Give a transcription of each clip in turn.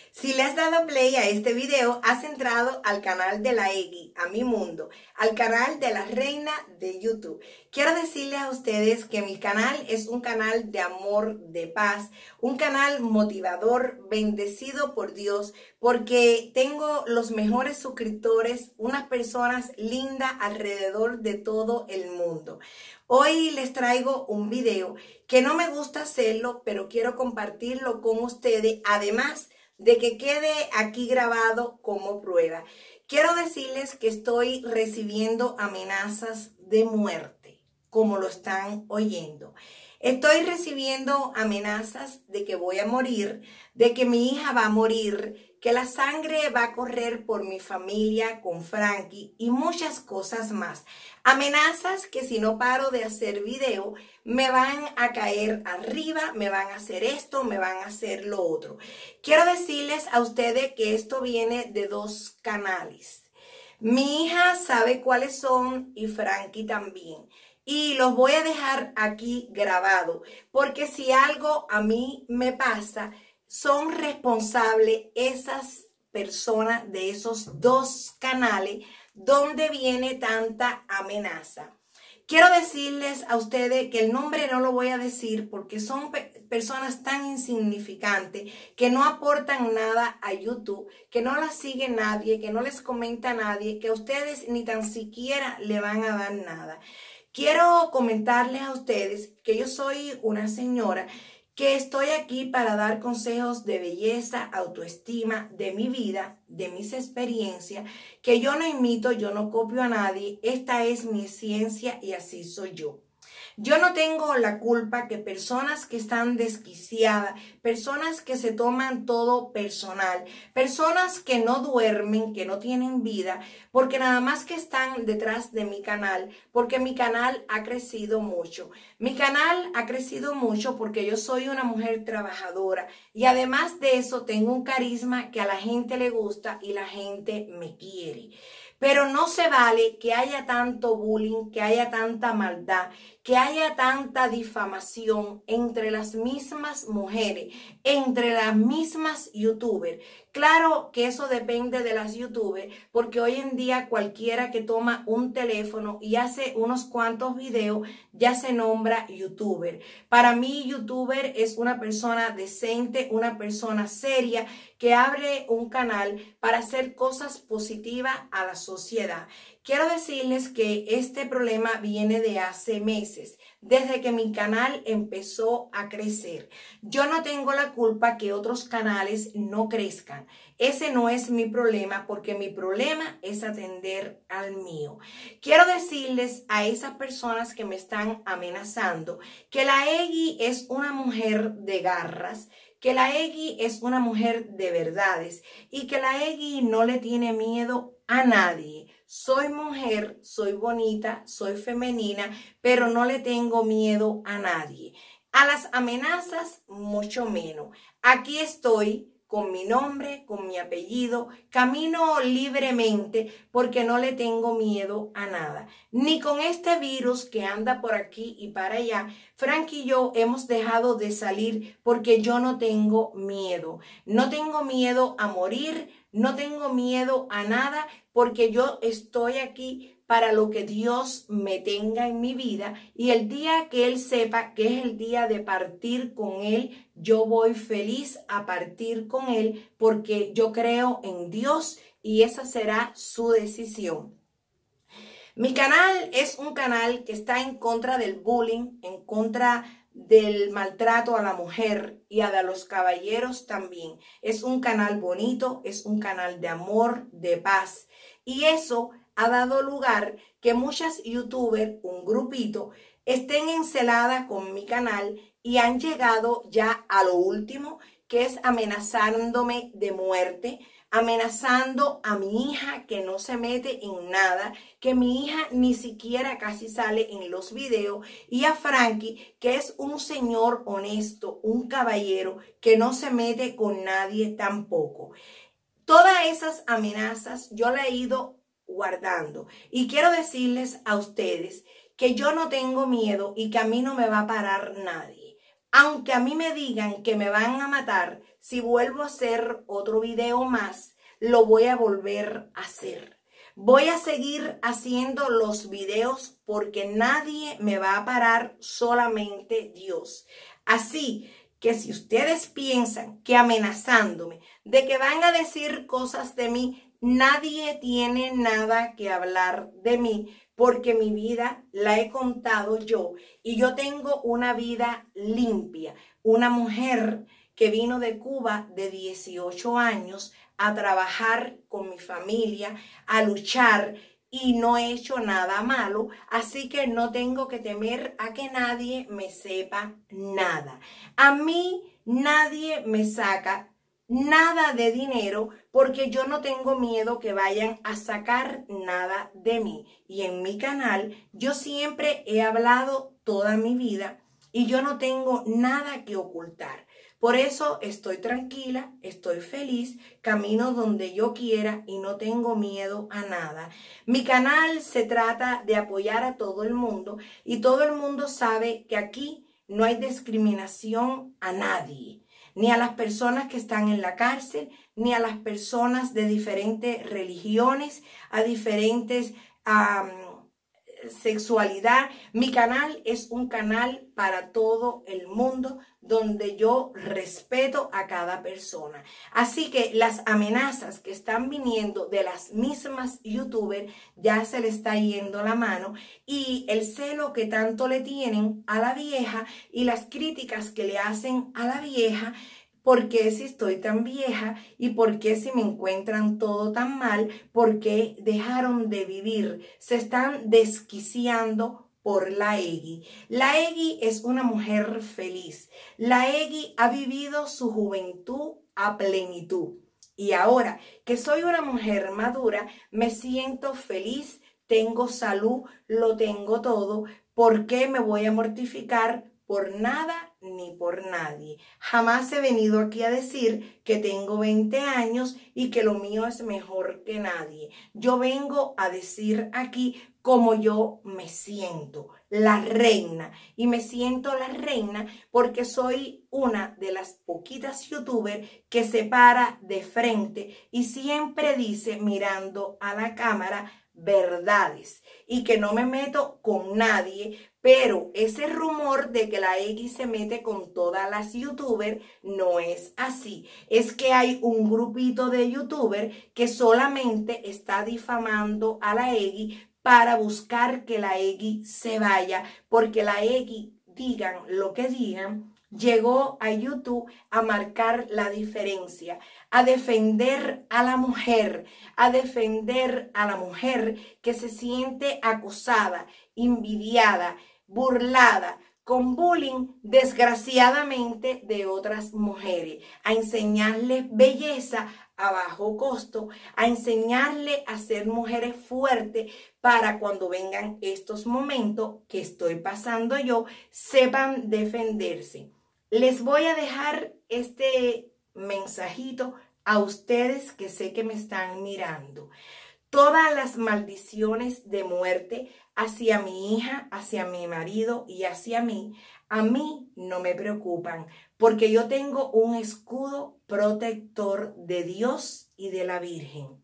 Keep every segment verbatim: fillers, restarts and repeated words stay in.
Si le has dado play a este video, has entrado al canal de la Egui, a mi mundo, al canal de la reina de YouTube. Quiero decirles a ustedes que mi canal es un canal de amor, de paz, un canal motivador, bendecido por Dios, porque tengo los mejores suscriptores, unas personas lindas alrededor de todo el mundo. Hoy les traigo un video que no me gusta hacerlo, pero quiero compartirlo con ustedes, además de que quede aquí grabado como prueba. Quiero decirles que estoy recibiendo amenazas de muerte, como lo están oyendo. Estoy recibiendo amenazas de que voy a morir, de que mi hija va a morir, que la sangre va a correr por mi familia con Frankie y muchas cosas más. Amenazas que si no paro de hacer video, me van a caer arriba, me van a hacer esto, me van a hacer lo otro. Quiero decirles a ustedes que esto viene de dos canales. Mi hija sabe cuáles son y Frankie también. Y los voy a dejar aquí grabado, porque si algo a mí me pasa, son responsables esas personas de esos dos canales donde viene tanta amenaza. Quiero decirles a ustedes que el nombre no lo voy a decir porque son pe personas tan insignificantes que no aportan nada a YouTube, que no las sigue nadie, que no les comenta nadie, que a ustedes ni tan siquiera le van a dar nada. Quiero comentarles a ustedes que yo soy una señora que estoy aquí para dar consejos de belleza, autoestima, de mi vida, de mis experiencias, que yo no imito, yo no copio a nadie, esta es mi ciencia y así soy yo. Yo no tengo la culpa que personas que están desquiciadas, personas que se toman todo personal, personas que no duermen, que no tienen vida, porque nada más que están detrás de mi canal, porque mi canal ha crecido mucho. Mi canal ha crecido mucho porque yo soy una mujer trabajadora y además de eso tengo un carisma que a la gente le gusta y la gente me quiere. Pero no se vale que haya tanto bullying, que haya tanta maldad, que haya tanta difamación entre las mismas mujeres, entre las mismas youtubers. Claro que eso depende de las youtubers, porque hoy en día cualquiera que toma un teléfono y hace unos cuantos videos ya se nombra youtuber. Para mí youtuber es una persona decente, una persona seria que abre un canal para hacer cosas positivas a la sociedad. Quiero decirles que este problema viene de hace meses, desde que mi canal empezó a crecer. Yo no tengo la culpa que otros canales no crezcan. Ese no es mi problema, porque mi problema es atender al mío. Quiero decirles a esas personas que me están amenazando que la Egui es una mujer de garras, que la Egui es una mujer de verdades y que la Egui no le tiene miedo a nadie. Soy mujer, soy bonita, soy femenina, pero no le tengo miedo a nadie. A las amenazas, mucho menos. Aquí estoy con mi nombre, con mi apellido, camino libremente porque no le tengo miedo a nada. Ni con este virus que anda por aquí y para allá, Frank y yo hemos dejado de salir porque yo no tengo miedo. No tengo miedo a morir, no tengo miedo a nada porque yo estoy aquí para lo que Dios me tenga en mi vida y el día que Él sepa que es el día de partir con Él, yo voy feliz a partir con Él porque yo creo en Dios y esa será su decisión. Mi canal es un canal que está en contra del bullying, en contra del maltrato a la mujer y a los caballeros también. Es un canal bonito, es un canal de amor, de paz y eso ha dado lugar que muchas youtubers, un grupito, estén enceladas con mi canal y han llegado ya a lo último, que es amenazándome de muerte, amenazando a mi hija que no se mete en nada, que mi hija ni siquiera casi sale en los videos, y a Frankie, que es un señor honesto, un caballero, que no se mete con nadie tampoco. Todas esas amenazas yo las he ido guardando y quiero decirles a ustedes que yo no tengo miedo y que a mí no me va a parar nadie. Aunque a mí me digan que me van a matar, si vuelvo a hacer otro video más, lo voy a volver a hacer. Voy a seguir haciendo los videos porque nadie me va a parar, solamente Dios. Así que si ustedes piensan que amenazándome de que van a decir cosas de mí, nadie tiene nada que hablar de mí, porque mi vida la he contado yo y yo tengo una vida limpia. Una mujer que vino de Cuba de dieciocho años a trabajar con mi familia, a luchar, y no he hecho nada malo, así que no tengo que temer a que nadie me sepa nada. A mí nadie me saca nada de dinero porque yo no tengo miedo que vayan a sacar nada de mí. Y en mi canal yo siempre he hablado toda mi vida y yo no tengo nada que ocultar. Por eso estoy tranquila, estoy feliz, camino donde yo quiera y no tengo miedo a nada. Mi canal se trata de apoyar a todo el mundo y todo el mundo sabe que aquí no hay discriminación a nadie, ni a las personas que están en la cárcel, ni a las personas de diferentes religiones, a diferentes um, sexualidad. Mi canal es un canal para todo el mundo, donde yo respeto a cada persona. Así que las amenazas que están viniendo de las mismas youtubers ya se le está yendo la mano, y el celo que tanto le tienen a la vieja y las críticas que le hacen a la vieja. ¿Por qué si estoy tan vieja? ¿Y por qué si me encuentran todo tan mal? ¿Por qué dejaron de vivir? Se están desquiciando por la Egui. La Egui es una mujer feliz. La Egui ha vivido su juventud a plenitud. Y ahora que soy una mujer madura, me siento feliz, tengo salud, lo tengo todo. ¿Por qué me voy a mortificar? Por nada ni por nadie. Jamás he venido aquí a decir que tengo veinte años y que lo mío es mejor que nadie. Yo vengo a decir aquí cómo yo me siento, la reina. Y me siento la reina porque soy una de las poquitas youtubers que se para de frente y siempre dice, mirando a la cámara, verdades, y que no me meto con nadie. Pero ese rumor de que la Egui se mete con todas las youtubers no es así. Es que hay un grupito de youtubers que solamente está difamando a la Egui para buscar que la Egui se vaya, porque la Egui, digan lo que digan, llegó a YouTube a marcar la diferencia, a defender a la mujer, a defender a la mujer que se siente acosada, envidiada, burlada, con bullying, desgraciadamente, de otras mujeres, a enseñarles belleza a bajo costo, a enseñarle a ser mujeres fuertes para cuando vengan estos momentos que estoy pasando yo, sepan defenderse. Les voy a dejar este mensajito a ustedes que sé que me están mirando. Todas las maldiciones de muerte hacia mi hija, hacia mi marido y hacia mí, a mí no me preocupan, porque yo tengo un escudo protector de Dios y de la Virgen.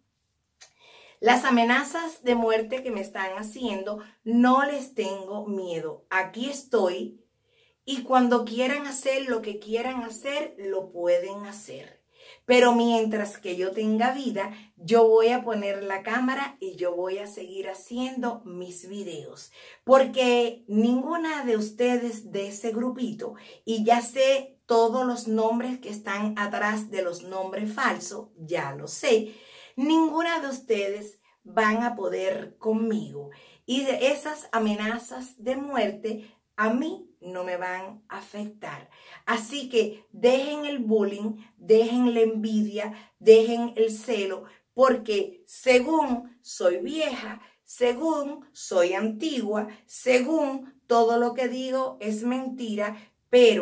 Las amenazas de muerte que me están haciendo, no les tengo miedo. Aquí estoy y cuando quieran hacer lo que quieran hacer, lo pueden hacer. Pero mientras que yo tenga vida, yo voy a poner la cámara y yo voy a seguir haciendo mis videos. Porque ninguna de ustedes de ese grupito, y ya sé todos los nombres que están atrás de los nombres falsos, ya lo sé, ninguna de ustedes van a poder conmigo. Y de esas amenazas de muerte, a mí no me van a afectar. Así que dejen el bullying, dejen la envidia, dejen el celo, porque según soy vieja, según soy antigua, según todo lo que digo es mentira, pero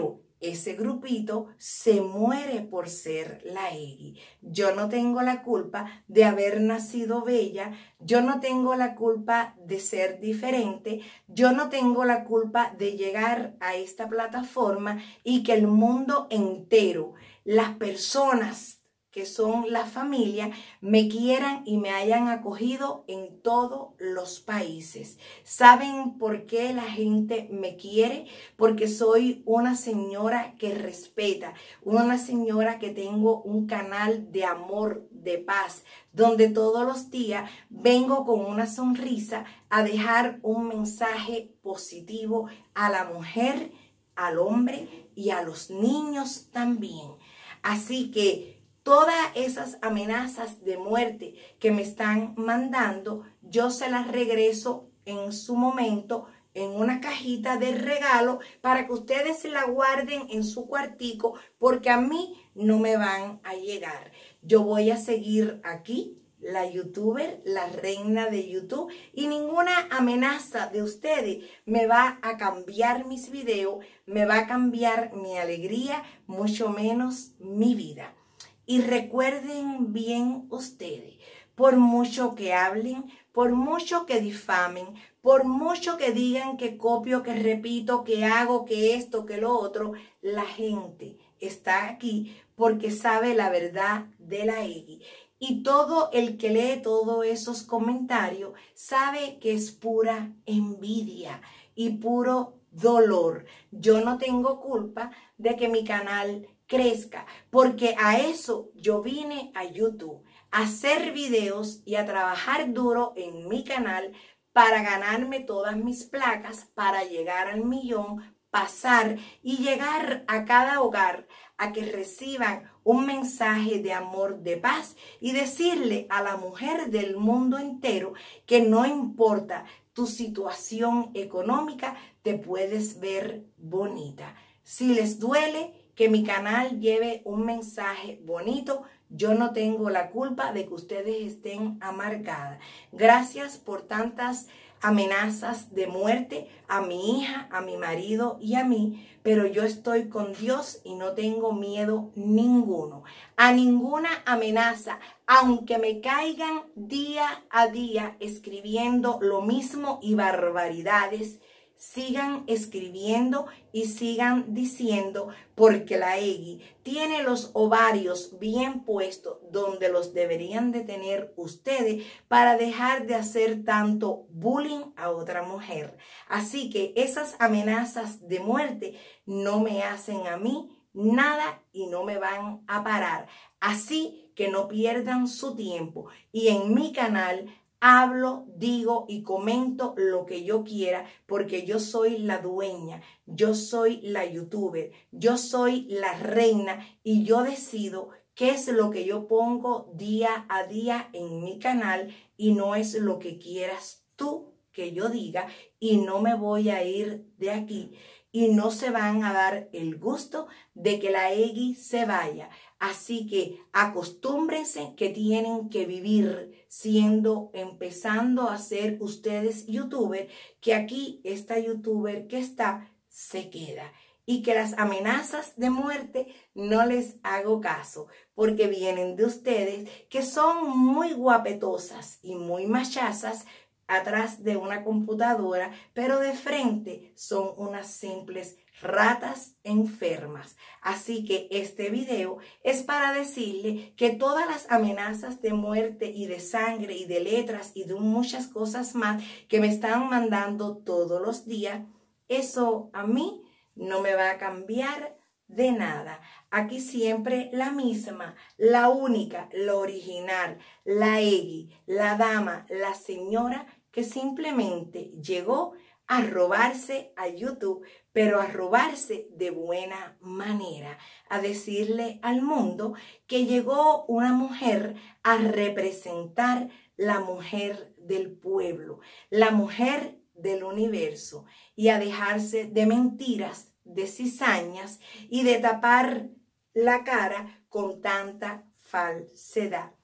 ese grupito se muere por ser la Egui. Yo no tengo la culpa de haber nacido bella, yo no tengo la culpa de ser diferente, yo no tengo la culpa de llegar a esta plataforma y que el mundo entero, las personas que son la familia, me quieran y me hayan acogido en todos los países. ¿Saben por qué la gente me quiere? Porque soy una señora que respeta, una señora que tengo un canal de amor, de paz, donde todos los días vengo con una sonrisa a dejar un mensaje positivo a la mujer, al hombre y a los niños también. Así que todas esas amenazas de muerte que me están mandando, yo se las regreso en su momento en una cajita de regalo para que ustedes la guarden en su cuartico, porque a mí no me van a llegar. Yo voy a seguir aquí, la youtuber, la reina de YouTube, y ninguna amenaza de ustedes me va a cambiar mis videos, me va a cambiar mi alegría, mucho menos mi vida. Y recuerden bien ustedes, por mucho que hablen, por mucho que difamen, por mucho que digan que copio, que repito, que hago, que esto, que lo otro, la gente está aquí porque sabe la verdad de la Egui. Y todo el que lee todos esos comentarios sabe que es pura envidia y puro dolor. Yo no tengo culpa de que mi canal crezca, porque a eso yo vine a YouTube, a hacer videos y a trabajar duro en mi canal para ganarme todas mis placas, para llegar al millón, pasar y llegar a cada hogar a que reciban un mensaje de amor, de paz, y decirle a la mujer del mundo entero que no importa tu situación económica, te puedes ver bonita. Si les duele que mi canal lleve un mensaje bonito, yo no tengo la culpa de que ustedes estén amargadas. Gracias por tantas amenazas de muerte a mi hija, a mi marido y a mí, pero yo estoy con Dios y no tengo miedo ninguno, a ninguna amenaza, aunque me caigan día a día escribiendo lo mismo y barbaridades. Sigan escribiendo y sigan diciendo, porque la Egui tiene los ovarios bien puestos donde los deberían de tener ustedes para dejar de hacer tanto bullying a otra mujer. Así que esas amenazas de muerte no me hacen a mí nada y no me van a parar. Así que no pierdan su tiempo y en mi canal hablo, digo y comento lo que yo quiera, porque yo soy la dueña, yo soy la youtuber, yo soy la reina y yo decido qué es lo que yo pongo día a día en mi canal y no es lo que quieras tú que yo diga, y no me voy a ir de aquí y no se van a dar el gusto de que la Egui se vaya. Así que acostúmbrense que tienen que vivir siendo, empezando a ser ustedes youtuber, que aquí esta youtuber que está se queda. Y que las amenazas de muerte no les hago caso, porque vienen de ustedes que son muy guapetosas y muy machazas atrás de una computadora, pero de frente son unas simples ratas enfermas. Así que este video es para decirle que todas las amenazas de muerte y de sangre y de letras y de muchas cosas más que me están mandando todos los días, eso a mí no me va a cambiar de nada. Aquí siempre la misma, la única, la original, la Egui, la dama, la señora que simplemente llegó a robarse a YouTube, pero a robarse de buena manera, a decirle al mundo que llegó una mujer a representar la mujer del pueblo, la mujer del universo, y a dejarse de mentiras, de cizañas y de tapar la cara con tanta falsedad.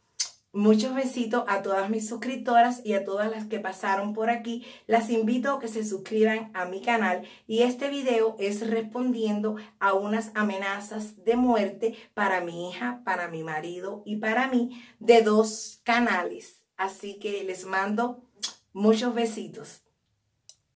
Muchos besitos a todas mis suscriptoras y a todas las que pasaron por aquí. Las invito a que se suscriban a mi canal y este video es respondiendo a unas amenazas de muerte para mi hija, para mi marido y para mí de dos canales. Así que les mando muchos besitos.